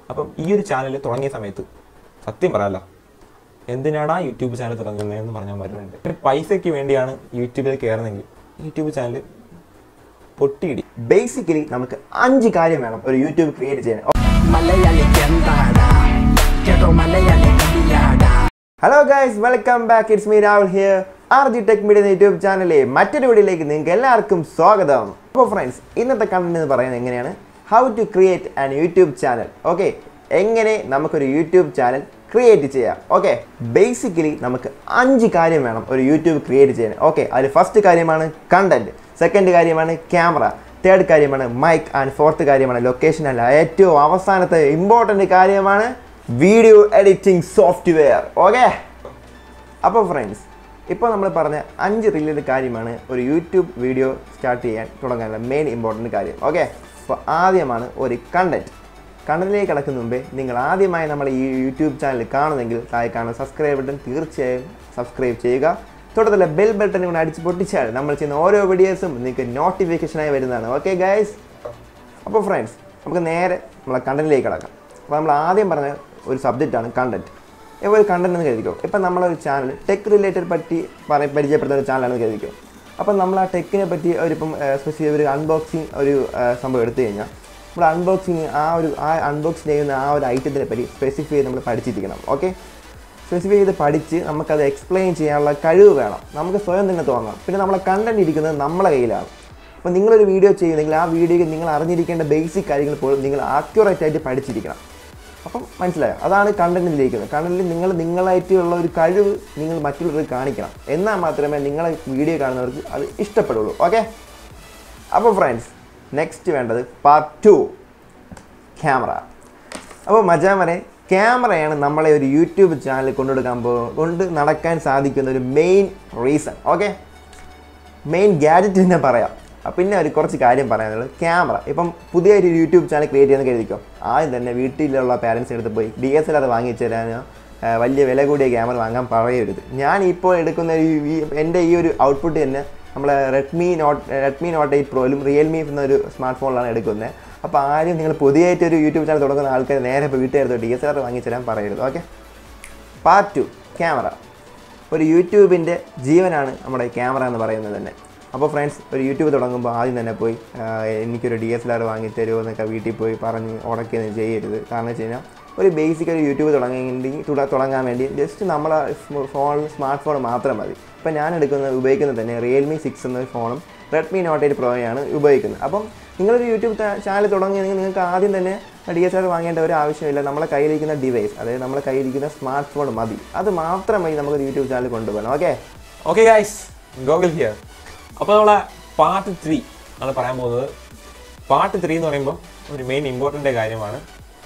അപ്പം ഈ ഒരു ചാനൽ തുടങ്ങിയ സമയത്ത് സത്യം പറയാമല്ലോ, എന്തിനാടാ യൂട്യൂബ് ചാനൽ തുടങ്ങുന്നതെന്ന് പറഞ്ഞാൽ വരുന്നുണ്ട്. ഒരു പൈസയ്ക്ക് വേണ്ടിയാണ് യൂട്യൂബിൽ കയറുന്നെങ്കിൽ യൂട്യൂബ് ചാനൽ പൊട്ടിയിടി. ബേസിക്കലി നമുക്ക് 5 കാര്യം വേണം ഒരു യൂട്യൂബ് ക്രിയേറ്റ് ചെയ്യാൻ. Hello guys, welcome back. It's me Rahul here, RG Tech Media YouTube ചാനലിലെ മറ്റൊരു വീഡിയോയിലേക്ക് നിങ്ങൾക്ക് എല്ലാവർക്കും സ്വാഗതം. അപ്പോൾ ഫ്രണ്ട്സ്, ഇന്നത്തെ കണ്ടന്റ് എന്ന് പറയുന്നത് എങ്ങനെയാണ് how to create an YouTube channel. Okay, എങ്ങനെ നമുക്കൊരു യൂട്യൂബ് ചാനൽ ക്രിയേറ്റ് ചെയ്യാം. ഓക്കെ, ബേസിക്കലി നമുക്ക് 5 കാര്യം വേണം ഒരു യൂട്യൂബ് ക്രിയേറ്റ് ചെയ്യാൻ. ഓക്കെ, അതിൽ ഫസ്റ്റ് കാര്യമാണ് കണ്ടന്റ്, സെക്കൻഡ് കാര്യമാണ് ക്യാമറ, തേർഡ് കാര്യമാണ് മൈക്ക്, ആൻഡ് ഫോർത്ത് കാര്യമാണ് ലൊക്കേഷൻ. അല്ല, ഏറ്റവും അവസാനത്തെ ഇമ്പോർട്ടൻ്റ് കാര്യമാണ് വീഡിയോ എഡിറ്റിംഗ് സോഫ്റ്റ്വെയർ. ഓക്കെ, അപ്പോൾ ഫ്രണ്ട്സ്, ഇപ്പോൾ നമ്മൾ പറഞ്ഞ 5 റിലേറ്റഡ് കാര്യമാണ് ഒരു യൂട്യൂബ് വീഡിയോ സ്റ്റാർട്ട് ചെയ്യാൻ തുടങ്ങാനുള്ള മെയിൻ ഇമ്പോർട്ടൻ്റ് കാര്യം. ഓക്കെ, അപ്പോൾ ആദ്യമാണ് ഒരു കണ്ടന്റിലേക്ക് കിടക്കുന്ന മുമ്പേ നിങ്ങൾ ആദ്യമായി നമ്മൾ ഈ യൂട്യൂബ് ചാനൽ കാണുന്നെങ്കിൽ താഴെ കാണുന്ന സബ്സ്ക്രൈബ് ബട്ടൺ തീർച്ചയായും സബ്സ്ക്രൈബ് ചെയ്യുക. തൊട്ടടുത്തുള്ള ബെൽ ബട്ടൺ കൂടെ അടിച്ച് പൊട്ടിച്ചാൽ നമ്മൾ ചെയ്യുന്ന ഓരോ വീഡിയോസും നിങ്ങൾക്ക് നോട്ടിഫിക്കേഷനായി വരുന്നതാണ്. ഓക്കെ ഗൈസ്, അപ്പോൾ ഫ്രണ്ട്സ്, നമുക്ക് നേരെ നമ്മളെ കണ്ടന്റിലേക്ക് കിടക്കാം. അപ്പോൾ നമ്മൾ ആദ്യം പറഞ്ഞ ഒരു സബ്ജക്റ്റാണ് കണ്ടന്റ്. ഇപ്പോൾ ഒരു കണ്ടന്റ് എന്ന് കരുതിക്കോ. ഇപ്പം നമ്മളൊരു ചാനൽ ടെക് റിലേറ്റഡ് പരിചയപ്പെടുന്ന ഒരു ചാനലാണെന്ന് കരുതിക്കോ. അപ്പം നമ്മൾ ആ ടെക്കിനെ പറ്റി ഒരിപ്പം സ്പെസിഫിക് ഒരു അൺബോക്സിങ് ഒരു സംഭവം എടുത്തു കഴിഞ്ഞാൽ നമ്മൾ അൺബോക്സിങ് ആ അൺബോക്സ് ചെയ്യുന്ന ആ ഒരു ഐറ്റത്തിനെ പറ്റി സ്പെസിഫൈ ചെയ്ത് നമ്മൾ പഠിച്ചിരിക്കണം. ഓക്കെ, സ്പെസിഫൈ ചെയ്ത് പഠിച്ച് നമുക്കത് എക്സ്പ്ലെയിൻ ചെയ്യാനുള്ള കഴിവ് വേണം, നമുക്ക് സ്വയം തന്നെ തോന്നണം. പിന്നെ നമ്മളെ കണ്ടന്റ് ഇരിക്കുന്നത് നമ്മളെ കയ്യിലാണ്. അപ്പോൾ നിങ്ങളൊരു വീഡിയോ ചെയ്യുന്നെങ്കിൽ ആ വീഡിയോയ്ക്ക് നിങ്ങൾ അറിഞ്ഞിരിക്കേണ്ട ബേസിക് കാര്യങ്ങൾ പോലും നിങ്ങൾ ആക്യുറേറ്റ് ആയിട്ട് പഠിച്ചിരിക്കണം. അപ്പം മനസ്സിലായോ, അതാണ് കണ്ടന്റിലിരിക്കുന്നത്. കണ്ടന്റിൽ നിങ്ങളായിട്ടുള്ള ഒരു കഴിവ് നിങ്ങൾ മറ്റുള്ളവർക്ക് കാണിക്കണം, എന്നാൽ മാത്രമേ നിങ്ങളെ വീഡിയോ കാണുന്നവർക്ക് അത് ഇഷ്ടപ്പെടുള്ളൂ. ഓക്കെ, അപ്പോൾ ഫ്രണ്ട്സ്, നെക്സ്റ്റ് വേണ്ടത് പാർട്ട് 2, ക്യാമറ. അപ്പോൾ മജാമനെ, ക്യാമറയാണ് നമ്മളെ ഒരു യൂട്യൂബ് ചാനൽ കൊണ്ട് നടക്കാൻ സാധിക്കുന്ന ഒരു main reason. Okay, main gadget തന്നെ പറയാം. പിന്നെ ഒരു കുറച്ച് കാര്യം പറയാനുള്ളത് ക്യാമറ. ഇപ്പം പുതിയൊരു യൂട്യൂബ് ചാനൽ ക്രിയേറ്റ് ചെയ്യാൻ കരുതിക്കോ. ആദ്യം തന്നെ വീട്ടിലുള്ള പാരൻസിൻ്റെ അടുത്ത് പോയി DSLR വാങ്ങിച്ചു തരാനോ വലിയ വില കൂടിയ ക്യാമറ വാങ്ങാൻ പറയരുത്. ഞാൻ ഇപ്പോൾ എടുക്കുന്ന എൻ്റെ ഈ ഒരു ഔട്ട്പുട്ട് തന്നെ നമ്മളെ റെഡ്മി നോട്ട് 8 പ്രോയിലും റിയൽമി എന്നൊരു സ്മാർട്ട് ഫോണിലാണ് എടുക്കുന്നത്. അപ്പോൾ ആരും നിങ്ങൾ പുതിയതായിട്ടൊരു യൂട്യൂബ് ചാനൽ തുടങ്ങുന്ന ആൾക്കാർ നേരെ ഇപ്പോൾ വീട്ടുകാരത്തോ DSLR വാങ്ങിച്ചു തരാൻ പറയരുത്. Okay, part 2, camera. ഒരു യൂട്യൂബിൻ്റെ ജീവനാണ് നമ്മുടെ ക്യാമറ എന്ന് പറയുന്നത് തന്നെ. അപ്പോൾ ഫ്രണ്ട്സ്, ഒരു യൂട്യൂബ് തുടങ്ങുമ്പോൾ ആദ്യം തന്നെ പോയി എനിക്കൊരു DSLR വാങ്ങി തരുമോ എന്നൊക്കെ വീട്ടിൽ പോയി പറഞ്ഞ് ഉടക്കൊന്നും ചെയ്യരുത്. കാരണം വെച്ച് കഴിഞ്ഞാൽ ഒരു ബേസിക് ഒരു യൂട്യൂബ് തുടങ്ങാൻ വേണ്ടി ജസ്റ്റ് നമ്മളെ സ്മാർട്ട് ഫോൺ മാത്രം മതി. ഇപ്പം ഞാൻ ഉപയോഗിക്കുന്നത് തന്നെ റിയൽമി 6 എന്നൊരു ഫോണും റെഡ്മി നോട്ട് 8 പ്രോയാണ് ഉപയോഗിക്കുന്നത്. അപ്പം നിങ്ങളൊരു യൂട്യൂബ് ചാനൽ തുടങ്ങുകയാണെങ്കിൽ നിങ്ങൾക്ക് ആദ്യം തന്നെ DSLR വാങ്ങേണ്ട ഒരു ആവശ്യമില്ല. നമ്മളെ കയ്യിലിരിക്കുന്ന ഡിവൈസ്, അതായത് നമ്മളെ കയ്യിലിരിക്കുന്ന സ്മാർട്ട് ഫോൺ മതി. അത് മാത്രം മതി നമുക്കൊരു യൂട്യൂബ് ചാനൽ കൊണ്ടുപോകണം. ഓക്കെ ഗൈസ്, ഗോഗിൾ ഹിയർ. അപ്പോൾ നമ്മളെ പാർട്ട് 3 ആണ് പറയാൻ പോകുന്നത്. പാർട്ട് 3 എന്ന് പറയുമ്പോൾ ഒരു മെയിൻ ഇമ്പോർട്ടൻ്റ് കാര്യമാണ്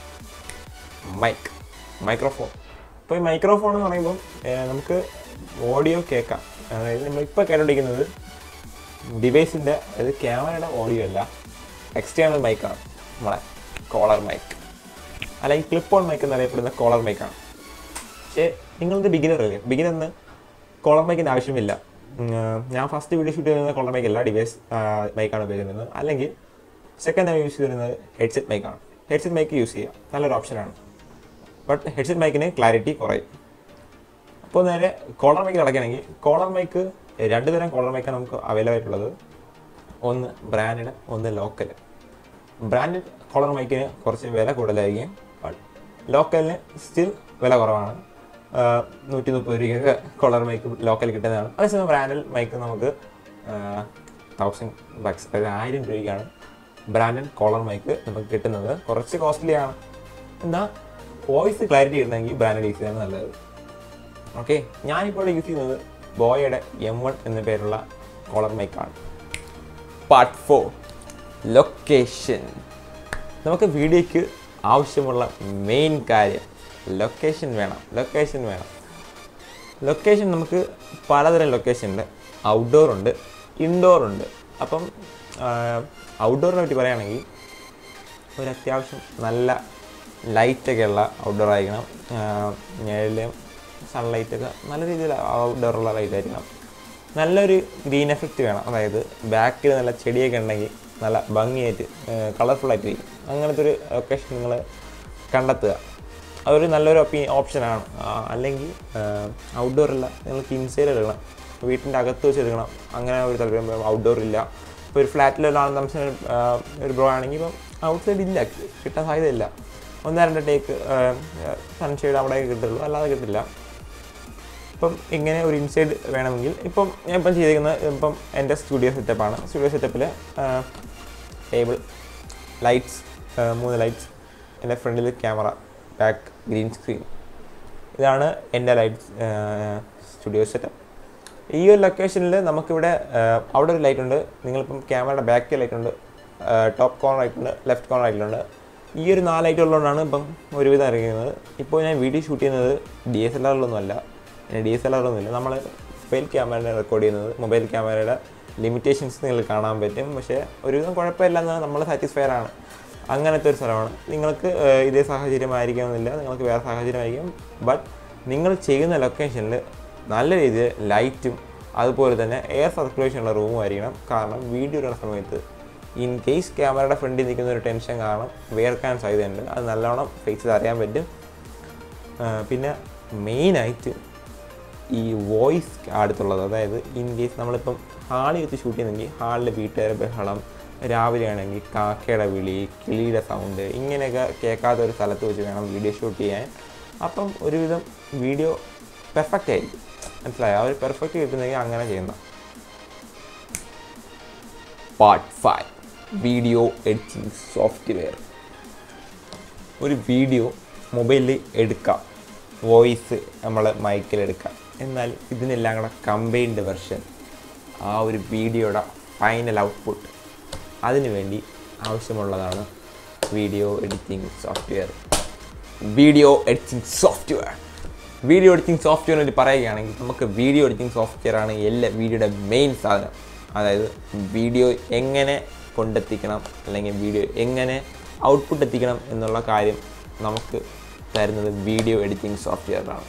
മൈക്രോഫോൺ. ഇപ്പോൾ ഈ മൈക്രോഫോൺ എന്ന് പറയുമ്പോൾ നമുക്ക് ഓഡിയോ കേൾക്കാം. അതായത് നമ്മളിപ്പോൾ കേട്ടോണ്ടിരിക്കുന്നത് ഡിവൈസിൻ്റെ, അതായത് ക്യാമറയുടെ ഓഡിയോ അല്ല, എക്സ്റ്റേണൽ മൈക്കാണ്. നമ്മളെ കോളർ മൈക്ക്, അല്ലെങ്കിൽ ക്ലിപ്പ് ഓൺ മൈക്ക് എന്നറിയപ്പെടുന്ന കോളർ മൈക്കാണ്. പക്ഷേ നിങ്ങളിത് ബിഗിനറിന് കോളർ മൈക്കിൻ്റെ ആവശ്യമില്ല. ഞാൻ ഫസ്റ്റ് വീഡിയോ ഷൂട്ട് ചെയ്യുന്നത് കോളർ മൈക്ക് അല്ല, ഡിവൈസ് മൈക്കാണ് ഉപയോഗിക്കുന്നത്. അല്ലെങ്കിൽ സെക്കൻഡ് ടൈം യൂസ് ചെയ്യുന്നത് ഹെഡ്സെറ്റ് മൈക്കാണ്. ഹെഡ്സെറ്റ് മൈക്ക് യൂസ് ചെയ്യുക നല്ലൊരു ഓപ്ഷനാണ്. ബട്ട് ഹെഡ്സെറ്റ് മൈക്കിന് ക്ലാരിറ്റി കുറയും. അപ്പോൾ നേരെ കോളർ മൈക്ക് നടക്കുകയാണെങ്കിൽ കോളർ മൈക്ക് 2 തരം കോളർ മൈക്കാണ് നമുക്ക് അവൈലബിൾ ആയിട്ടുള്ളത്. ഒന്ന് ബ്രാൻഡ്, ഒന്ന് ലോക്കൽ. ബ്രാൻഡഡ് കോളർ മൈക്കിന് കുറച്ച് വില കൂടുതലായിരിക്കും, ബട്ട് ലോക്കലിന് സ്റ്റിൽ വില കുറവാണ്. 130 രൂപയ്ക്ക് കോളർ മൈക്ക് ലോക്കൽ കിട്ടുന്നതാണ്. അതേസമയം ബ്രാൻഡഡ് മൈക്ക് നമുക്ക് 1000 bucks, അതായത് 1000 രൂപയ്ക്കാണ് ബ്രാൻഡഡ് കോളർ മൈക്ക് നമുക്ക് കിട്ടുന്നത്. കുറച്ച് കോസ്റ്റ്ലിയാണ്, എന്നാൽ വോയിസ് ക്ലാരിറ്റി കിട്ടണമെങ്കിൽ ബ്രാൻഡഡ് യൂസ് ചെയ്യുന്നത് നല്ലത്. ഓക്കെ, ഞാനിപ്പോൾ യൂസ് ചെയ്യുന്നത് ബോയയുടെ M1 എന്ന പേരുള്ള കോളർ മൈക്കാണ്. Part 4, location. നമുക്ക് വീഡിയോയ്ക്ക് ആവശ്യമുള്ള മെയിൻ കാര്യം ലൊക്കേഷൻ വേണം. ലൊക്കേഷൻ നമുക്ക് പലതരം ലൊക്കേഷൻ ഉണ്ട്. ഔട്ട്ഡോർ ഉണ്ട്, ഇൻഡോർ ഉണ്ട്. അപ്പം ഔട്ട്ഡോറിനെ പറ്റി പറയുകയാണെങ്കിൽ ഒരു അത്യാവശ്യം നല്ല ലൈറ്റൊക്കെ ഉള്ള ഔട്ട്ഡോർ ആയിരിക്കണം. നിഴലും സൺലൈറ്റൊക്കെ നല്ല രീതിയിൽ ഔട്ട്ഡോറുള്ള ലൈറ്റ് ആയിരിക്കണം. നല്ലൊരു ഗ്രീൻ എഫക്റ്റ് വേണം. അതായത് ബാക്കിൽ നല്ല ചെടിയൊക്കെ ഉണ്ടെങ്കിൽ നല്ല ഭംഗിയായിട്ട് കളർഫുള്ളായിട്ടിരിക്കും. അങ്ങനത്തെ ഒരു ലൊക്കേഷൻ നിങ്ങൾ കണ്ടെത്തുക. അതൊരു നല്ലൊരു ഓപ്ഷനാണ്. അല്ലെങ്കിൽ ഔട്ട്ഡോറല്ല, നിങ്ങൾക്ക് ഇൻസൈഡ് എടുക്കണം, വീട്ടിൻ്റെ അകത്ത് വെച്ച് എടുക്കണം. അങ്ങനെ ഒരു താല്പര്യം. ഔട്ട്ഡോർ ഇല്ല, ഇപ്പോൾ ഒരു ഫ്ലാറ്റിലൊരാണെന്ന് നമുക്ക് ഒരു ബ്രോ ആണെങ്കിൽ ഇപ്പം ഔട്ട്സൈഡ് ഇല്ല, കിട്ടാൻ സാധ്യതയില്ല. 1-2 ടേക്ക് സൺഷെയ്ഡ് അവിടെ കിട്ടുള്ളൂ, അല്ലാതെ കിട്ടില്ല. ഇപ്പം ഇങ്ങനെ ഒരു ഇൻസൈഡ് വേണമെങ്കിൽ ഇപ്പം ഞാൻ ഇപ്പം ചെയ്തിരിക്കുന്നത് ഇപ്പം എൻ്റെ സ്റ്റുഡിയോ സെറ്റപ്പാണ്. സ്റ്റുഡിയോ സെറ്റപ്പിൽ ടേബിൾ, ലൈറ്റ്സ്, 3 ലൈറ്റ്സ്, എൻ്റെ ഫ്രണ്ടിൽ ക്യാമറ, ബാക്ക് ഗ്രീൻ സ്ക്രീൻ. ഇതാണ് എൻ്റെ ലൈറ്റ്സ് സ്റ്റുഡിയോ സെറ്റപ്പ്. ഈ ഒരു ലൊക്കേഷനിൽ നമുക്കിവിടെ അവിടെ ഒരു ലൈറ്റ് ഉണ്ട്, നിങ്ങളിപ്പം ക്യാമറയുടെ ബാക്കിൽ ലൈറ്റ് ഉണ്ട്, ടോപ്പ് കോർണർ ആയിട്ടുണ്ട്, ലെഫ്റ്റ് കോർണർ ആയിട്ടുണ്ട്. ഈ ഒരു 4 ലൈറ്റ് ഉള്ളതുകൊണ്ടാണ് ഇപ്പം ഒരുവിധം ഇറങ്ങുന്നത്. ഇപ്പോൾ ഞാൻ വീഡിയോ ഷൂട്ട് ചെയ്യുന്നത് DSLR-ലൊന്നുമല്ല, DSLR-ഒന്നുമില്ല, നമ്മൾ മൊബൈൽ ക്യാമറയുടെ റെക്കോർഡ് ചെയ്യുന്നത്. മൊബൈൽ ക്യാമറയുടെ ലിമിറ്റേഷൻസ് നിങ്ങൾ കാണാൻ പറ്റും, പക്ഷേ ഒരുവിധം കുഴപ്പമില്ലെന്ന് നമ്മൾ സാറ്റിസ്ഫൈഡ് ആണ്. അങ്ങനത്തെ ഒരു സ്ഥലമാണ്. നിങ്ങൾക്ക് ഇതേ സാഹചര്യമായിരിക്കാമെന്നില്ല, നിങ്ങൾക്ക് വേറെ സാഹചര്യമായിരിക്കും. ബട്ട് നിങ്ങൾ ചെയ്യുന്ന ലൊക്കേഷനിൽ നല്ല രീതിയിൽ ലൈറ്റും അതുപോലെ തന്നെ എയർ സർക്കുലേഷനുള്ള റൂമും ആയിരിക്കണം. കാരണം വീഡിയോ ഇടുന്ന സമയത്ത് ഇൻ കേസ് ക്യാമറയുടെ ഫ്രണ്ടിൽ നിൽക്കുന്ന ഒരു ടെൻഷൻ കാരണം വേർക്കാൻ സാധ്യതയുണ്ട്. അത് നല്ലോണം ഫേസിൽ അറിയാൻ പറ്റും. പിന്നെ മെയിനായിട്ട് ഈ വോയിസ് അടുത്തുള്ളത്, അതായത് ഇൻ കേസ് നമ്മളിപ്പം ഹാളിൽ വെച്ച് ഷൂട്ട് ചെയ്യുന്നെങ്കിൽ ഹാളിൽ വീട്ടുകാരുടെ ബഹളം, രാവിലെ ആണെങ്കിൽ കാക്കയുടെ വിളി, കിളിയുടെ സൗണ്ട്, ഇങ്ങനെയൊക്കെ കേൾക്കാത്ത ഒരു സ്ഥലത്ത് വെച്ച് വേണം വീഡിയോ ഷൂട്ട് ചെയ്യാൻ. അപ്പം ഒരുവിധം വീഡിയോ പെർഫെക്റ്റ് ആയിരിക്കും. മനസ്സിലായോ? ആ ഒരു പെർഫെക്റ്റ് കിട്ടുന്നെങ്കിൽ അങ്ങനെ ചെയ്യുന്ന. Part 5, video editing software. ഒരു വീഡിയോ മൊബൈലിൽ എടുക്കാം, വോയിസ് നമ്മൾ മൈക്കിൽ എടുക്കാം. എന്നാൽ ഇതിനെല്ലാം കൂടെ കമ്പൈൻഡ് വെർഷൻ, ആ ഒരു വീഡിയോയുടെ ഫൈനൽ ഔട്ട്പുട്ട്, അതിനുവേണ്ടി ആവശ്യമുള്ളതാണ് video editing software. Video editing software പറ്റി പറയുകയാണെങ്കിൽ നമുക്ക് വീഡിയോ എഡിറ്റിംഗ് സോഫ്റ്റ്വെയർ ആണ് എല്ലാ വീഡിയോയുടെ മെയിൻ സാധനം. അതായത് വീഡിയോ എങ്ങനെ കൊണ്ടെത്തിക്കണം, അല്ലെങ്കിൽ വീഡിയോ എങ്ങനെ ഔട്ട്പുട്ട് എത്തിക്കണം എന്നുള്ള കാര്യം നമുക്ക് തരുന്നത് വീഡിയോ എഡിറ്റിംഗ് സോഫ്റ്റ്വെയറാണ്.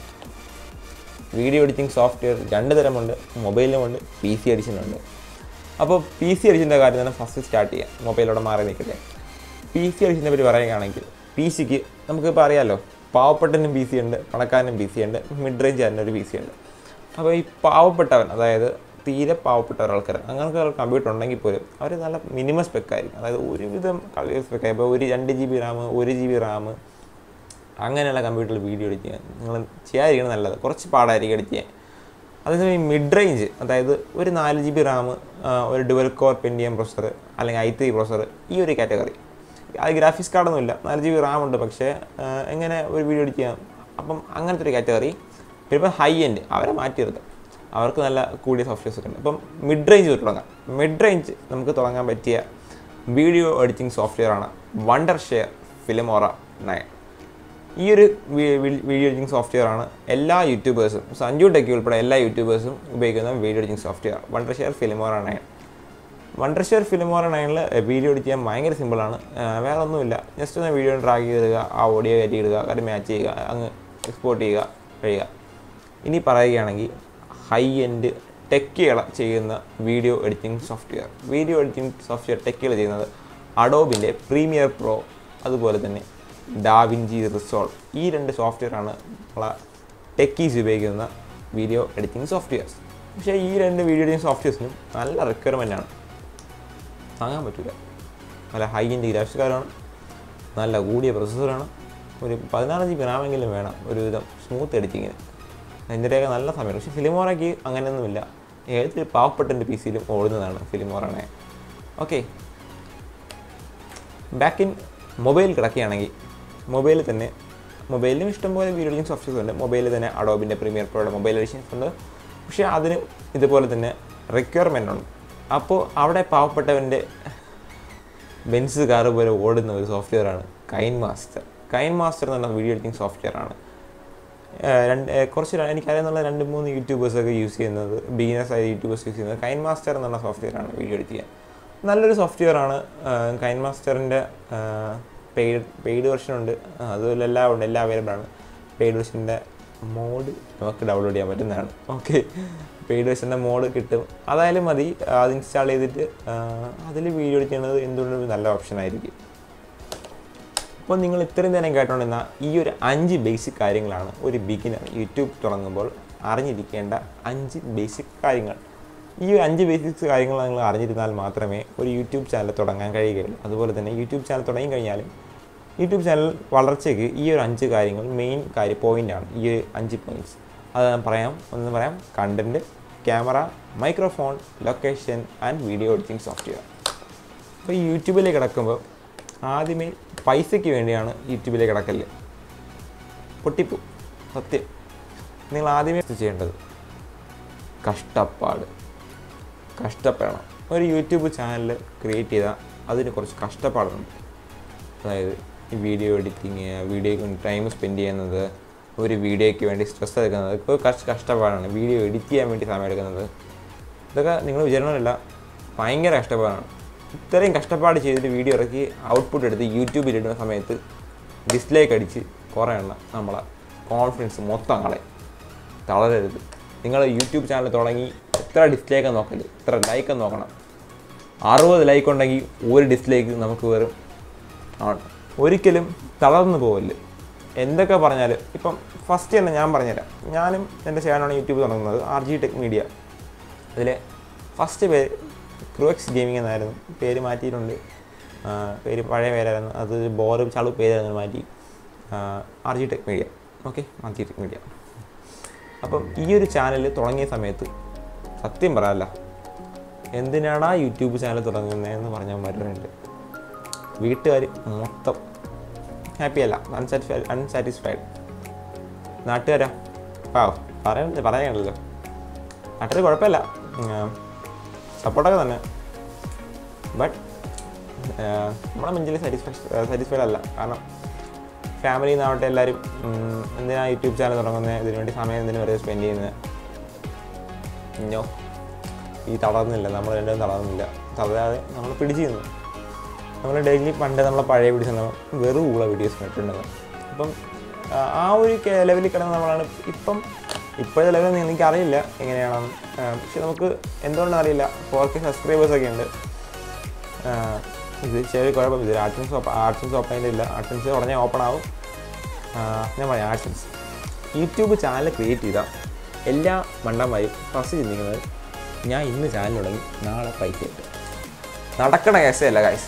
വീഡിയോ എഡിറ്റിംഗ് സോഫ്റ്റ്വെയർ 2 തരമുണ്ട്, മൊബൈലിലുമുണ്ട്, PC എഡിഷനുണ്ട്. അപ്പോൾ PC എഡിഷൻ്റെ കാര്യം തന്നെ ഫസ്റ്റ് സ്റ്റാർട്ട് ചെയ്യാം, മൊബൈലോടെ മാറി നിൽക്കട്ടെ. PC എഡിഷനെ പറ്റി പറയുകയാണെങ്കിൽ PCക്ക് നമുക്കിപ്പോൾ അറിയാമല്ലോ, പാവപ്പെട്ടനും PC ഉണ്ട്, പണക്കാരനും PC ഉണ്ട്, മിഡ് റേഞ്ച് ആയിരുന്നു ഒരു PC ഉണ്ട്. അപ്പോൾ ഈ പാവപ്പെട്ടവൻ, അതായത് തീരെ പാവപ്പെട്ട ഒരാൾക്കാർ, അങ്ങനത്തെ കമ്പ്യൂട്ടർ ഉണ്ടെങ്കിൽ പോലും അവർ നല്ല മിനിമം സ്പെക്കായിരിക്കും. അതായത് ഒരുവിധം സ്പെക്കായി, ഇപ്പോൾ ഒരു 2 GB RAM, 1 GB RAM അങ്ങനെയുള്ള കമ്പ്യൂട്ടറിൽ വീഡിയോ എഡിറ്റ് ചെയ്യാൻ നിങ്ങൾ ചെയ്യാതിരിക്കണം നല്ലത്. കുറച്ച് പാടായിരിക്കും എഡിറ്റ് ചെയ്യാൻ. അതേസമയം മിഡ് റേഞ്ച്, അതായത് ഒരു 4 GB RAM, ഒരു ഡുവൽ കോർ പെൻറ്റിയം പ്രൊസസ്സർ അല്ലെങ്കിൽ i3 പ്രൊസസ്സർ, ഈ ഒരു കാറ്റഗറി. അത് ഗ്രാഫിക്സ് കാർഡൊന്നുമില്ല, 4 GB RAM ഉണ്ട്, പക്ഷേ എങ്ങനെ ഒരു വീഡിയോ എഡിറ്റ് ചെയ്യാം. അപ്പം അങ്ങനത്തെ ഒരു കാറ്റഗറി. ഇപ്പോൾ ഹൈ എൻഡ് അവരെ മാറ്റി നിർത്താം, അവർക്ക് നല്ല കൂടിയ സോഫ്റ്റ്വെയർസ് ഒക്കെ ഉണ്ട്. അപ്പം മിഡ് റേഞ്ച് തുടങ്ങാം. മിഡ് റേഞ്ച് നമുക്ക് തുടങ്ങാൻ പറ്റിയ വീഡിയോ എഡിറ്റിംഗ് സോഫ്റ്റ്വെയറാണ് വണ്ടർഷെയർ ഫിലിമോറ 9. ഈ ഒരു വീഡിയോ എഡിറ്റിംഗ് സോഫ്റ്റ്വെയറാണ് എല്ലാ യൂട്യൂബേഴ്സും, സഞ്ജു ടെക്കി ഉൾപ്പെടെ എല്ലാ യൂട്യൂബേഴ്സും ഉപയോഗിക്കുന്ന video editing software Wondershare Filmora 9. Wondershare Filmora 9 video edit ചെയ്യാൻ ഭയങ്കര സിമ്പിളാണ്. വേറെ ഒന്നുമില്ല, ജസ്റ്റ് ഒന്ന് വീഡിയോ ഡ്രാഗ് ചെയ്തിടുക, ആ ഓഡിയോ കയറ്റി ഇടുക, അത് മാച്ച് ചെയ്യുക, അങ്ങ് എക്സ്പോർട്ട് ചെയ്യുക, കഴിയുക. ഇനി പറയുകയാണെങ്കിൽ ഹൈ എൻഡ് ടെക്കുകൾ ചെയ്യുന്ന വീഡിയോ എഡിറ്റിംഗ് സോഫ്റ്റ്വെയർ ടെക്കുകൾ ചെയ്യുന്നത് അഡോബിൻ്റെ പ്രീമിയർ പ്രോ, അതുപോലെ തന്നെ ഡാവിഞ്ചി റിസോൾവ്. ഈ 2 സോഫ്റ്റ്വെയറാണ് നമ്മളെ ടെക്കീസ് ഉപയോഗിക്കുന്ന വീഡിയോ എഡിറ്റിംഗ് സോഫ്റ്റ്വെയർസ്. പക്ഷേ ഈ 2 വീഡിയോ എഡിറ്റിംഗ് സോഫ്റ്റ്വെയർസിനും നല്ല റിക്വയർമെൻറ്റാണ്, താങ്ങാൻ പറ്റില്ല. നല്ല ഹൈ എൻഡ് ഗ്രാഫിക്സ് കാർഡാണ്, നല്ല കൂടിയ പ്രൊസസ്സറാണ്, ഒരു 14 GB RAM എങ്കിലും വേണം ഒരുവിധം സ്മൂത്ത് എഡിറ്റിങ്ങിന്. അതിൻ്റെയൊക്കെ നല്ല സമയമാണ്. പക്ഷേ ഫിലിമോറയ്ക്ക് അങ്ങനെയൊന്നുമില്ല, ഏതൊരു പാവപ്പെട്ടൻ്റെ PC യിലും ഓടുന്നതാണ് ഫിലിമോറനെ. ഓക്കെ, ബാക്ക് ഇൻ മൊബൈൽ കിടക്കുകയാണെങ്കിൽ മൊബൈലിലും ഇഷ്ടംപോലെ വീഡിയോ എഡിറ്റിംഗ് സോഫ്റ്റ്വെയർസ് ഉണ്ട്. മൊബൈലിൽ തന്നെ അഡോബിൻ്റെ പ്രീമിയർ പ്രോയുടെ മൊബൈൽ എഡിഷൻസ് ഉണ്ട്. പക്ഷേ അതിന് ഇതുപോലെ തന്നെ റിക്വയർമെൻ്റ് ഉണ്ട്. അപ്പോൾ അവിടെ പാവപ്പെട്ടവൻ്റെ ബെൻസ് കാറ് പോലെ ഓടുന്ന ഒരു സോഫ്റ്റ്വെയറാണ് കൈൻ മാസ്റ്റർ എന്ന് പറഞ്ഞ വീഡിയോ എഡിറ്റിംഗ് സോഫ്റ്റ്വെയറാണ്. എനിക്കറിയാവുന്ന 2-3 യൂട്യൂബേഴ്സൊക്കെ യൂസ് ചെയ്യുന്നത്, ബിഗിനേഴ്സായ യൂട്യൂബേഴ്സ് യൂസ് ചെയ്യുന്നത് കൈൻ മാസ്റ്റർ എന്നുള്ള സോഫ്റ്റ്വെയറാണ് വീഡിയോ എഡിറ്റ് ചെയ്യാൻ. നല്ലൊരു സോഫ്റ്റ്വെയറാണ്. കൈൻ മാസ്റ്ററിൻ്റെ പെയ്ഡ് വെർഷനുണ്ട്, അതുപോലെ എല്ലാം ഉണ്ട്, എല്ലാം അവൈലബിൾ ആണ്. പെയ്ഡ് വെർഷൻ്റെ മോഡ് നമുക്ക് ഡൗൺലോഡ് ചെയ്യാൻ പറ്റുന്നതാണ്. ഓക്കെ, പെയ്ഡ് വെർഷൻ്റെ മോഡ് കിട്ടും, അതായാലും മതി. അത് ഇൻസ്റ്റാൾ ചെയ്തിട്ട് അതിൽ വീഡിയോ എഡിറ്റ് ചെയ്യുന്നത് എന്തുകൊണ്ടൊരു നല്ല ഓപ്ഷൻ ആയിരിക്കും. അപ്പോൾ നിങ്ങൾ ഇത്രയും നേരം കേട്ടോണ്ടിരുന്ന ഈ ഒരു 5 ബേസിക് കാര്യങ്ങളാണ് ഒരു ബിഗിനർ യൂട്യൂബ് തുടങ്ങുമ്പോൾ അറിഞ്ഞിരിക്കേണ്ട 5 ബേസിക് കാര്യങ്ങൾ. ഈ ഒരു 5 ബേസിക്സ് കാര്യങ്ങൾ നിങ്ങൾ അറിഞ്ഞിരുന്നാൽ മാത്രമേ ഒരു യൂട്യൂബ് ചാനൽ തുടങ്ങാൻ കഴിയുകയുള്ളൂ. അതുപോലെ തന്നെ യൂട്യൂബ് ചാനൽ തുടങ്ങി കഴിഞ്ഞാലും യൂട്യൂബ് ചാനൽ വളർച്ചയ്ക്ക് ഈ ഒരു 5 കാര്യങ്ങൾ മെയിൻ പോയിൻ്റാണ്. ഈ 5 പോയിൻറ്റ്സ് അത് ഒന്ന് പറയാം. Content, camera, microphone, location and video editing software. അപ്പോൾ ഈ യൂട്യൂബിലേക്ക് കിടക്കുമ്പോൾ ആദ്യമേ പൈസയ്ക്ക് വേണ്ടിയാണ് യൂട്യൂബിലേക്ക് കിടക്കല്. പൊട്ടിപ്പോ സത്യം. നിങ്ങൾ ആദ്യമേ ചെയ്യേണ്ടത് കഷ്ടപ്പെടണം. ഒരു യൂട്യൂബ് ചാനൽ ക്രിയേറ്റ് ചെയ്താൽ അതിന് കുറച്ച് കഷ്ടപ്പാടുണ്ട്. അതായത് ഈ വീഡിയോ എഡിറ്റിങ്, വീഡിയോയ്ക്ക് ടൈം സ്പെൻഡ് ചെയ്യുന്നത്, ഒരു വീഡിയോയ്ക്ക് വേണ്ടി സ്ട്രെസ് എടുക്കുന്നത്, ഇപ്പോൾ കഷ്ടപ്പാടാണ്. വീഡിയോ എഡിറ്റ് ചെയ്യാൻ വേണ്ടി സമയം എടുക്കുന്നത്, ഇതൊക്കെ നിങ്ങൾ വിചാരണമില്ല, ഭയങ്കര കഷ്ടപ്പാടാണ്. ഇത്രയും കഷ്ടപ്പാട് ചെയ്തിട്ട് വീഡിയോ ഇറക്കി ഔട്ട്പുട്ട് എടുത്ത് യൂട്യൂബിലിടുന്ന സമയത്ത് ഡിസ്ലൈക്ക് അടിച്ച് കുറേ എണ്ണം നമ്മളെ കോൺഫിഡൻസ് മൊത്തം കളയും. തളരരുത്. നിങ്ങൾ യൂട്യൂബ് ചാനൽ തുടങ്ങി എത്ര ഡിസ്ലൈക്ക് നോക്കരുത്, എത്ര ലൈക്ക് നോക്കണം. 60 ലൈക്ക് ഉണ്ടെങ്കിൽ ഒരു ഡിസ്ലൈക്ക് നമുക്ക് വെറും ആണ്. ഒരിക്കലും തളർന്നു പോകല്ലേ. എന്തൊക്കെ പറഞ്ഞാലും ഇപ്പം ഫസ്റ്റ് തന്നെ ഞാൻ പറഞ്ഞുതരാം. ഞാനും എൻ്റെ ചാനലാണ് യൂട്യൂബ് തുടങ്ങുന്നത്, RG ടെക് മീഡിയ. അതിൽ ഫസ്റ്റ് പേര് ക്രൂഎക്സ് ഗെയിമിംഗ് എന്നായിരുന്നു. പേര് മാറ്റിയിട്ടുണ്ട്. പേര് പഴയ പേരായിരുന്നു, അത് ബോറ് ചളു പേരായിരുന്നു, മാറ്റി RG tech media. Okay, RG tech media. അപ്പം ഈ ഒരു ചാനൽ തുടങ്ങിയ സമയത്ത് സത്യം പറയാമല്ല, എന്തിനാടാ യൂട്യൂബ് ചാനൽ തുടങ്ങുന്നതെന്ന് പറഞ്ഞവന്മാരുണ്ട്. വീട്ടുകാർ മൊത്തം ഹാപ്പിയല്ല, അൺസാറ്റിസ്ഫൈഡ്. നാട്ടുകാരാ പറയാനുണ്ടല്ലോ, നാട്ടുകാർ കുഴപ്പമില്ല, സപ്പോർട്ടൊക്കെ തന്നെ. ബട്ട് നമ്മളെ മെൻ്റലി സാറ്റിസ്ഫൈഡ് അല്ല. കാരണം ഫാമിലിയിൽ നിന്നാവട്ടെ എല്ലാവരും എന്തിനാണ് യൂട്യൂബ് ചാനൽ തുടങ്ങുന്നത്, ഇതിനു വേണ്ടി സമയം എന്തിനു വെറുതെ സ്പെൻഡ് ചെയ്യുന്നത്. ഇന്നോ ഈ തളർന്നില്ല, നമ്മൾ രണ്ടും തളരാതെ നമ്മൾ പിടിച്ച് ചെയ്യുന്നു. നമ്മൾ ഡെയിലി പണ്ട് നമ്മളെ പഴയ വീഡിയോസ് ഉണ്ടാകും, വെറും ഊള വീഡിയോസ് ഇട്ടിട്ടുണ്ടാകും. അപ്പം ആ ഒരു ലെവലിൽ കിടന്ന് നമ്മളാണ് ഇപ്പോഴത്തെ ലെവലൊന്നും എനിക്കറിയില്ല എങ്ങനെയാണെന്ന്. പക്ഷെ നമുക്ക് എന്തുകൊണ്ടെന്ന് അറിയില്ല, 4K സബ്സ്ക്രൈബേഴ്സൊക്കെ ഉണ്ട്. ഇത് ചെറിയ കുഴപ്പം. ഇത് ആർട്സൻസ് ഓപ്പൺ ചെയ്തില്ല. ആർട്സൻസ് ഉടനെ ഓപ്പൺ ആവും. ഞാൻ പറയാം, ആർട്സൻസ് യൂട്യൂബ് ചാനൽ ക്രിയേറ്റ് ചെയ്താൽ എല്ലാ മണ്ടന്മാരും ഫസ്റ്റ് ചിന്തിക്കുന്നത് ഞാൻ ഇന്ന് ചാനൽ തുടങ്ങി നാളെ പൈസ കിട്ടും. നടക്കണ കേസല്ല ഗൈസ്.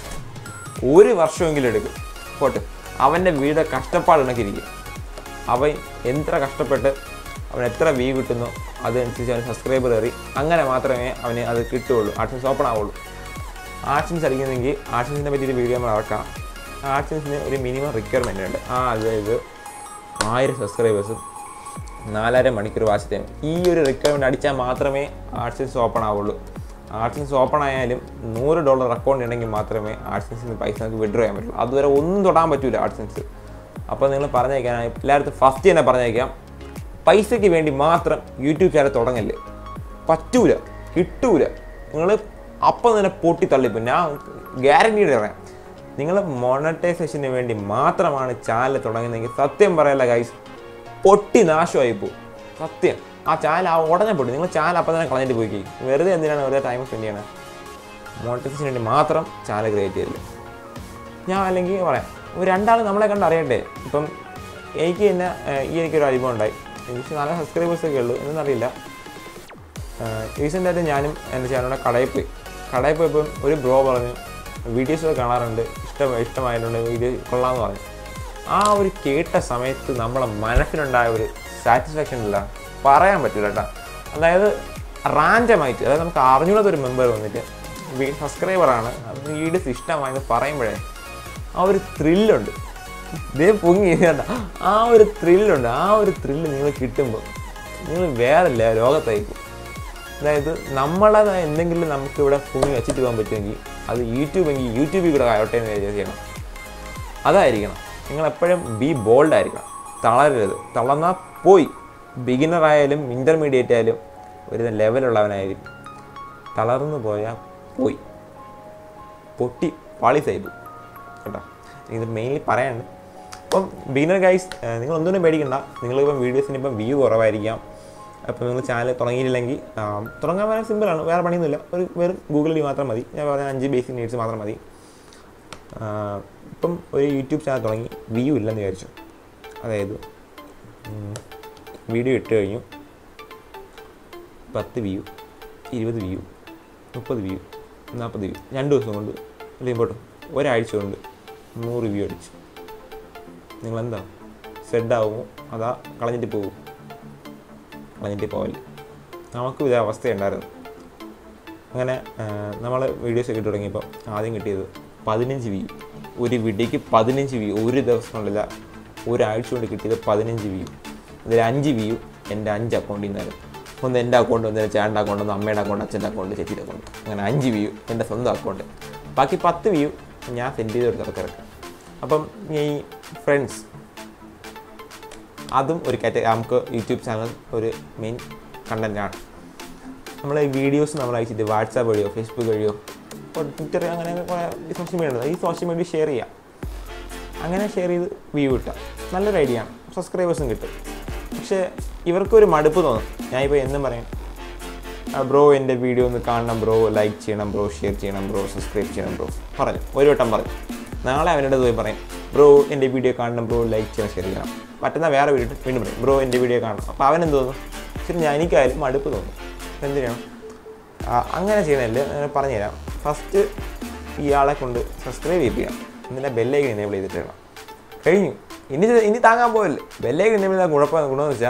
1 വർഷമെങ്കിലും എടുക്കും. പോട്ടെ, അവൻ്റെ വീട് കഷ്ടപ്പാടുണ്ടാക്കിയിരിക്കും. അവൻ എത്ര കഷ്ടപ്പെട്ട് അവൻ എത്ര വ്യൂ കിട്ടുന്നോ അതനുസരിച്ച് അവന് സബ്സ്ക്രൈബർ കയറി, അങ്ങനെ മാത്രമേ അവന് അത് കിട്ടുകയുള്ളൂ, ആർട്സൻസ് ഓപ്പൺ ആവുള്ളൂ. ആർട്സൻസ് അടിക്കുന്നെങ്കിൽ ആർട്സൻസിനെ പറ്റിയൊരു വീഡിയോ നമ്മൾ ഇറക്കാം. ആർട്സൻസിന് ഒരു മിനിമം റിക്വയർമെൻ്റ് ഉണ്ട്. അതായത് 1000 സബ്സ്ക്രൈബേഴ്സും 4000 മണിക്കൂർ വാച്ച് ടൈം. ഈ ഒരു റിക്വയർമെൻറ്റ് അടിച്ചാൽ മാത്രമേ ആർട്സൻസ് ഓപ്പൺ ആവുള്ളൂ. ആർട്സൻസ് ഓപ്പൺ ആയാലും $100 അക്കൗണ്ട് ഉണ്ടെങ്കിൽ മാത്രമേ ആർട്സൻസിന് പൈസ നമുക്ക് വിഡ്രോ ചെയ്യാൻ പറ്റുള്ളൂ. അതുവരെ ഒന്നും തൊടാൻ പറ്റില്ല ആർട്സൻസ്. അപ്പോൾ നിങ്ങൾ പറഞ്ഞേക്കാനായി എല്ലായിടത്തും ഫസ്റ്റ് തന്നെ പറഞ്ഞേക്കാം, പൈസയ്ക്ക് വേണ്ടി മാത്രം യൂട്യൂബ് ചാനൽ തുടങ്ങല്ലേ. പറ്റൂല, കിട്ടൂല. നിങ്ങൾ അപ്പം തന്നെ പൊട്ടി തള്ളിപ്പോൾ. ഞാൻ ഗ്യാരണ്ടീഡ് പറയാം. നിങ്ങൾ മോണറ്റൈസേഷന് വേണ്ടി മാത്രമാണ് ചാനൽ തുടങ്ങുന്നതെങ്കിൽ സത്യം പറയല്ല ഗൈസ്, പൊട്ടി നാശമായിപ്പോൾ. സത്യം. ആ ചാനൽ ഉടനെ പൊട്ടി. നിങ്ങൾ ചാനൽ അപ്പം തന്നെ കളഞ്ഞിട്ട് പോയി. വെറുതെ എന്തിനാണ് വെറുതെ ടൈം സ്പെൻഡ് ചെയ്യണത്? മോണറ്റൈസേഷന് വേണ്ടി മാത്രം ചാനൽ ക്രിയേറ്റ് ചെയ്തില്ല. ഞാൻ അല്ലെങ്കിൽ പറയാം, ഒരു 2 ആൾ നമ്മളെ കണ്ട് അറിയട്ടെ. ഇപ്പം എനിക്ക് തന്നെ എനിക്കൊരു അനുഭവം ഉണ്ടായി. എനിക്ക് നല്ല സബ്സ്ക്രൈബേഴ്സൊക്കെ ഉള്ളൂ, എന്നറിയില്ല. റീസെൻ്റായിട്ട് ഞാനും എൻ്റെ ചാനലിൻ്റെ കടയിൽ പോയപ്പോൾ ഒരു ബ്രോ പറഞ്ഞു, വീഡിയോസൊക്കെ കാണാറുണ്ട്, ഇഷ്ടമായിട്ടുണ്ട്, വീഡിയോ കൊള്ളാമെന്ന് പറഞ്ഞു. ആ ഒരു കേട്ട സമയത്ത് നമ്മളെ മനസ്സിലുണ്ടായ ഒരു സാറ്റിസ്ഫാക്ഷൻ ഇല്ല, പറയാൻ പറ്റില്ല കേട്ടോ. അതായത് റാൻഡമായിട്ട്, അതായത് നമുക്ക് അറിഞ്ഞൂടാത്തൊരു മെമ്പർ വന്നിട്ട് സബ്സ്ക്രൈബറാണ്, വീഡിയോസ് ഇഷ്ടമായെന്ന് പറയുമ്പോഴേ ആ ഒരു ത്രില്ലുണ്ട്. ഇതേ പൊങ്ങി കേട്ടോ. ആ ഒരു ത്രില്ലുണ്ട്. ആ ഒരു ത്രില്ല് നിങ്ങൾ കിട്ടുമ്പോൾ നിങ്ങൾ വേറെ ലോകത്തായിരിക്കും. അതായത് നമ്മളതായ എന്തെങ്കിലും നമുക്കിവിടെ പൊങ്ങി വെച്ചിട്ട് പോകാൻ പറ്റുമെങ്കിൽ അത് യൂട്യൂബിൽ കൂടെ ആവട്ടെ എന്ന് ചെയ്യണം. അതായിരിക്കണം. നിങ്ങളെപ്പോഴും ബോൾഡ് ആയിരിക്കണം. തളരരുത്. തളർന്നാൽ പോയി. ബിഗിനറായാലും ഇൻ്റർമീഡിയറ്റ് ആയാലും ഒരു ലെവലുള്ളവനായാലും തളർന്നു പോയാൽ പോയി, പൊട്ടി പാളിസായി പോയി കേട്ടോ. ഇത് മെയിൻലി പറയാനുണ്ട്. അപ്പം ബിഗിനർ ഗൈസ്, നിങ്ങൾ ഒന്നും പേടിക്കണ്ട. നിങ്ങളിപ്പം വീഡിയോസിന് ഇപ്പം വ്യൂ കുറവായിരിക്കാം. അപ്പോൾ നിങ്ങൾ ചാനൽ തുടങ്ങിയില്ലെങ്കിൽ തുടങ്ങാൻ വളരെ സിമ്പിളാണ്, വേറെ പണിയൊന്നുമില്ല. വെറും ഗൂഗിൾ ഐ ഡി മാത്രം മതി. ഞാൻ പറഞ്ഞ 5 ബേസിക് നീഡ്സ് മാത്രം മതി. ഇപ്പം ഒരു യൂട്യൂബ് ചാനൽ തുടങ്ങി വ്യൂ ഇല്ലെന്ന് വിചാരിച്ചു. അതായത് വീഡിയോ ഇട്ട് കഴിഞ്ഞു 10 വ്യൂ, 20 വ്യൂ, 30 വ്യൂ, 40 വ്യൂ, 2 ദിവസം കൊണ്ട് അല്ലെങ്കിൽ പോട്ടെ ഒരാഴ്ച കൊണ്ട് 100 വ്യൂ അടിച്ചു. നിങ്ങളെന്താ സെഡാവുമോ അതാ കളഞ്ഞിട്ട് പോകും? കളഞ്ഞിട്ട് പോവല്ലേ. നമുക്കും ഇതേ അവസ്ഥയുണ്ടായിരുന്നു. അങ്ങനെ നമ്മൾ വീഡിയോസ് ഇട്ട് തുടങ്ങിയപ്പോൾ ആദ്യം കിട്ടിയത് 15 വ്യൂ. ഒരു വീഡിയോയ്ക്ക് 15 വ്യൂ, ഒരു ദിവസം കൊണ്ടില്ല ഒരാഴ്ച കൊണ്ട് കിട്ടിയത് 15 വ്യൂ. അതിൽ 5 വ്യൂ എൻ്റെ 5 അക്കൗണ്ടിൽ നിന്നായിരുന്നു. ഒന്ന് എൻ്റെ അക്കൗണ്ട്, ഒന്ന് ചേട്ടൻ്റെ അക്കൗണ്ട്, ഒന്ന് അമ്മയുടെ അക്കൗണ്ട്, അച്ഛൻ്റെ അക്കൗണ്ട്, ചേച്ചിയുടെ അക്കൗണ്ട്, അങ്ങനെ 5 വ്യൂ എൻ്റെ സ്വന്തം അക്കൗണ്ട്. ബാക്കി 10 വ്യൂ ഞാൻ സെൻഡ് ചെയ്ത് കൊടുത്ത ആൾക്കാർക്ക്. അപ്പം ഈ ഫ്രണ്ട്സ് അതും ഒരു നമുക്ക് യൂട്യൂബ് ചാനൽ ഒരു മെയിൻ കണ്ടൻറ്റാണ്. നമ്മൾ ഈ വീഡിയോസ് നമ്മൾ അയച്ചിട്ട് വാട്സാപ്പ് വഴിയോ ഫേസ്ബുക്ക് വഴിയോ ട്വിറ്റർ അങ്ങനെ കുറേ സോഷ്യൽ മീഡിയ ഉണ്ട്. ഈ സോഷ്യൽ മീഡിയ ഷെയർ ചെയ്യാം. അങ്ങനെ ഷെയർ ചെയ്ത് വ്യൂ കിട്ടാം. നല്ലൊരു ഐഡിയ ആണ്. സബ്സ്ക്രൈബേഴ്സും കിട്ടും. പക്ഷേ ഇവർക്കൊരു മടുപ്പ് തോന്നും. ഞാനിപ്പോൾ എന്നും പറയും, ബ്രോ എൻ്റെ വീഡിയോ ഒന്ന് കാണണം ബ്രോ, ലൈക്ക് ചെയ്യണം ബ്രോ, ഷെയർ ചെയ്യണം ബ്രോ, സബ്സ്ക്രൈബ് ചെയ്യണം ബ്രോ പറഞ്ഞു. ഒരു വട്ടം പറഞ്ഞു. നാളെ അവനോട് പോയി പറയും ബ്രോ എൻ്റെ വീഡിയോ കാണണം ബ്രോ, ലൈക്ക് ചെയ്യണം, ഷെയർ ചെയ്യണം. മറ്റന്നാൾ വേറെ വീഡിയോ വീണ്ടും പറയും ബ്രോ എൻ്റെ വീഡിയോ കാണണം. അപ്പോൾ അവനെന്ത് തോന്നും? ശരി, എനിക്കായാലും മടുപ്പ് തോന്നും. എന്ത് ചെയ്യണം? അങ്ങനെ ചെയ്യണമല്ലേ, ഞാൻ പറഞ്ഞുതരാം. ഫസ്റ്റ് ഇയാളെ കൊണ്ട് സബ്സ്ക്രൈബ് ചെയ്യിപ്പിക്കണം. എന്നിട്ട് ബെല്ലൈക്കൻ എനേബിൾ ചെയ്തിട്ട് വേണം. കഴിഞ്ഞു. ഇനി താങ്ങാൻ പോയല്ലേ. ബെല്ലൈക്കൻ എനേബിൾ ചെയ്താൽ ഗുണമെന്ന് വെച്ചാൽ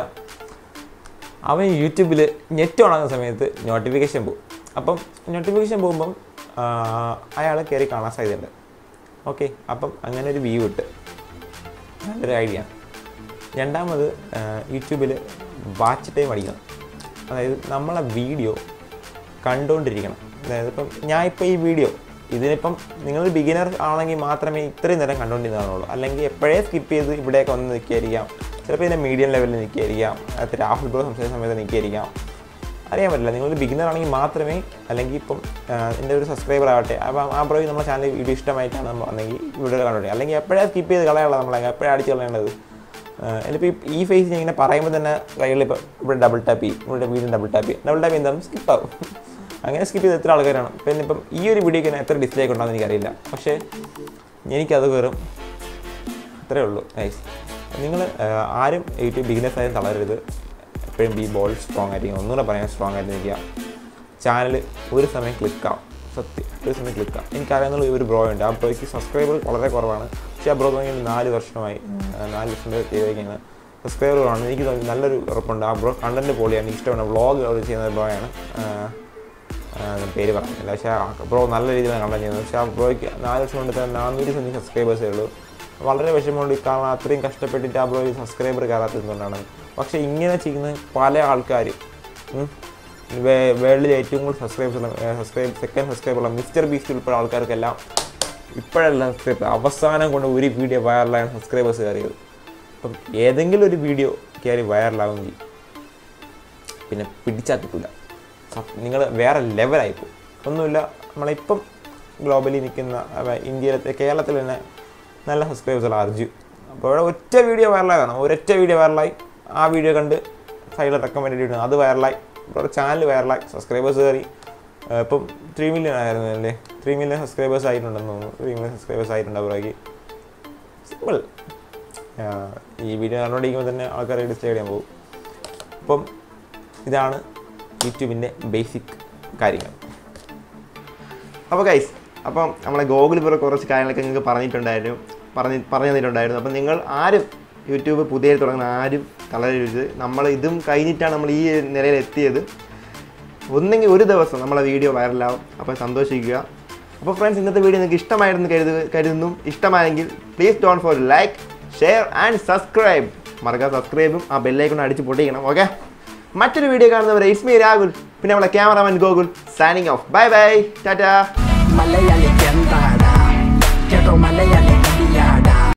അവൻ യൂട്യൂബിൽ നെറ്റ് ഉണങ്ങുന്ന സമയത്ത് നോട്ടിഫിക്കേഷൻ പോകും. അപ്പം നോട്ടിഫിക്കേഷൻ പോകുമ്പം അയാൾ കയറി കാണാൻ സാധ്യതയുണ്ട്. ഓക്കെ, അപ്പം അങ്ങനെ ഒരു വ്യൂ ഇട്ട് നല്ലൊരു ഐഡിയ. രണ്ടാമത് യൂട്യൂബിൽ വാച്ച് ടൈം അടിക്കണം. അതായത് നമ്മളെ വീഡിയോ കണ്ടുകൊണ്ടിരിക്കണം. അതായത് ഇപ്പം ഞാനിപ്പോൾ ഈ വീഡിയോ ഇതിനിപ്പം നിങ്ങളൊരു ബിഗിനർ ആണെങ്കിൽ മാത്രമേ ഇത്രയും നേരം കണ്ടുകൊണ്ടിരുന്നാണുള്ളൂ. അല്ലെങ്കിൽ എപ്പോഴേ സ്കിപ്പ് ചെയ്ത് ഇവിടെയൊക്കെ വന്ന് നിൽക്കുകയായിരിക്കാം. ചിലപ്പോൾ ഇതിൻ്റെ മീഡിയം ലെവലിൽ നിൽക്കുകയായിരിക്കാം. അത് രാഹുൽ ബ്രോ സംസാരിച്ച സമയത്ത് നിൽക്കുകയായിരിക്കാം. അറിയാൻ പറ്റില്ല. നിങ്ങളൊരു ബിഗിനർ ആണെങ്കിൽ മാത്രമേ, അല്ലെങ്കിൽ ഇപ്പം എൻ്റെ ഒരു സബ്സ്ക്രൈബർ ആവട്ടെ, അപ്പം ആ ബ്രോ നമ്മുടെ ചാനൽ വീഡിയോ ഇഷ്ടമായിട്ടാണ് നമ്മൾ വന്നെങ്കിൽ വീഡിയോ കണ്ടുകൊണ്ടിരിക്കുക. അല്ലെങ്കിൽ എപ്പോഴേ സ്കിപ്പ് ചെയ്ത് കളയാനുള്ളത്, നമ്മളെ എപ്പോഴും അടിച്ച് കളയേണ്ടത്. എനിപ്പോൾ ഈ ഫേസ് ഞാൻ ഇങ്ങനെ പറയുമ്പോൾ തന്നെ കൈകളിൽ ഇപ്പോൾ ഇവിടെ ഡബിൾ ടാപ്പ് ചെയ്യും, ഇവിടെ വീണ്ടും ഡബിൾ ടാപ്പ് എന്തായാലും സ്കിപ്പാകും. അങ്ങനെ സ്കിപ്പ് ചെയ്ത് എത്ര ആൾക്കാരാണ്. പിന്നെ ഇപ്പം ഈ ഒരു വീഡിയോക്ക് തന്നെ എത്ര ഡിസ്ലൈക്ക് ഉണ്ടാകുന്ന എനിക്കറിയില്ല. പക്ഷേ എനിക്കത് വെറും അത്രേ ഉള്ളൂ. നൈസ്. നിങ്ങൾ ആരും യൂട്യൂബ് ബിഗിനേഴ്സ് ആയാലും തളരരുത്. എപ്പോഴും ബി ബോൾ സ്ട്രോങ് ആയിരിക്കും. ഒന്നുകൂടെ പറയാൻ സ്ട്രോങ് ആയിട്ട് നിൽക്കുക. ചാനൽ ഒരു സമയം ക്ലിക്കാവും. സത്യം ഒരു സമയം ക്ലിക്കാവും. എനിക്കറിയാവുന്ന ഒരു ബ്രോ ഉണ്ട്. ആ ബ്രോയ്ക്ക് സബ്സ്ക്രൈബർ വളരെ കുറവാണ്. പക്ഷേ ആ ബ്രോ തുടങ്ങി 4 വർഷമായി, 4 വർഷം ചെയ്തേക്കാണ്. സബ്സ്ക്രൈബർ കുറവാണ്. എനിക്ക് നല്ലൊരു ഉറപ്പുണ്ട്. ആ ബ്രോ കണ്ടൻറ്റ് പൊളിയാണ്. എനിക്ക് ഇഷ്ടമാണ്. വ്ളോഗ് അവർ ചെയ്യുന്ന ബ്രോയാണ്. പേര് പറഞ്ഞില്ല. പക്ഷേ ബ്രോ നല്ല രീതിയിലാണ് കണ്ടന്റ് ചെയ്യുന്നത്. പക്ഷേ ആ ബ്രോയ്ക്ക് 4 വർഷം കൊണ്ട് തന്നെ 400 സബ്സ്ക്രൈബേഴ്സേ ഉള്ളൂ. വളരെ വിഷമമുണ്ട്. കാരണം അത്രയും കഷ്ടപ്പെട്ടിട്ട് ആ ബ്രോയ്ക്ക് സബ്സ്ക്രൈബർ കയറാത്തതുകൊണ്ടാണ്. പക്ഷേ ഇങ്ങനെ ചെയ്യുന്ന പല ആൾക്കാർ, വേൾഡിൽ ഏറ്റവും കൂടുതൽ സെക്കൻഡ് സബ്സ്ക്രൈബറുള്ള മിസ്റ്റർ ബീസ്റ്റ് ഉൾപ്പെടെ ആൾക്കാർക്കെല്ലാം ഇപ്പോഴല്ല സബ്സ്ക്രൈബ്, അവസാനം കൊണ്ട് ഒരു വീഡിയോ വൈറലായാണ് സബ്സ്ക്രൈബേഴ്സ് കയറിയത്. അപ്പം ഏതെങ്കിലും ഒരു വീഡിയോ കയറി വൈറലാവുമെങ്കിൽ പിന്നെ പിടിച്ചാൽ കിട്ടില്ല. നിങ്ങൾ വേറെ ലെവലായിപ്പോൾ. ഒന്നുമില്ല, നമ്മളിപ്പം ഗ്ലോബലി നിൽക്കുന്ന ഇന്ത്യയിലത്തെ കേരളത്തിൽ തന്നെ നല്ല സബ്സ്ക്രൈബേഴ്സുള്ള അർജു. അപ്പോൾ ഇവിടെ ഒറ്റ വീഡിയോ വൈറലായതാണ്. ഒരൊറ്റ വീഡിയോ വൈറലായി. ആ വീഡിയോ കണ്ട് സൈഡിൽ റെക്കമെൻഡ് ചെയ്തിട്ടുണ്ട്. അത് വൈറലായി. ഇവിടെ ചാനൽ വൈറലായി. സബ്സ്ക്രൈബേഴ്സ് കയറി. ഇപ്പം 3 മില്യൺ ആയിരുന്നു അല്ലേ? 3 മില്യൺ സബ്സ്ക്രൈബേഴ്സ് ആയിട്ടുണ്ടെന്ന് തോന്നുന്നു. 3 മില്യൺ സബ്സ്ക്രൈബേഴ്സ് ആയിട്ടുണ്ട് അവർക്ക്. സിമ്പിൾ. ഈ വീഡിയോ കണ്ടുകൊണ്ടിരിക്കുമ്പോൾ തന്നെ ആൾക്കാർ ഡിസ്ലൈക്ക് ചെയ്യാൻ പോകും. അപ്പം ഇതാണ് യൂട്യൂബിൻ്റെ ബേസിക് കാര്യങ്ങൾ. അപ്പോൾ ഗൈസ്, അപ്പം നമ്മളെ ഗൂഗിൾ ഇപ്പോൾ കുറച്ച് കാര്യങ്ങളൊക്കെ നിങ്ങൾക്ക് പറഞ്ഞു തന്നിട്ടുണ്ടായിരുന്നു. അപ്പം നിങ്ങൾ ആരും യൂട്യൂബ് പുതിയ തുടങ്ങുന്ന ആരും തളരരുത്. നമ്മൾ ഇതും കഴിഞ്ഞിട്ടാണ് നമ്മൾ ഈ നിലയിൽ എത്തിയത്. ഒന്നെങ്കിൽ ഒരു ദിവസം നമ്മളെ വീഡിയോ വൈറലാവും. അപ്പോൾ സന്തോഷിക്കുക. അപ്പോൾ ഫ്രണ്ട്സ്, ഇന്നത്തെ വീഡിയോ നിങ്ങൾക്ക് ഇഷ്ടമായിരുന്നു കരുതുന്നു. ഇഷ്ടമായെങ്കിൽ please don't for like, share and subscribe. മറക്കാതെ സബ്സ്ക്രൈബും ആ ബെല്ലൈക്കൺ അടിച്ച് പൊട്ടിക്കണം. ഓക്കെ, മറ്റൊരു വീഡിയോ കാണുന്നവരെ ഇറ്റ്സ് മീ രാഹുൽ, പിന്നെ നമ്മളെ cameraman Gokul signing off. Bye bye, Tata.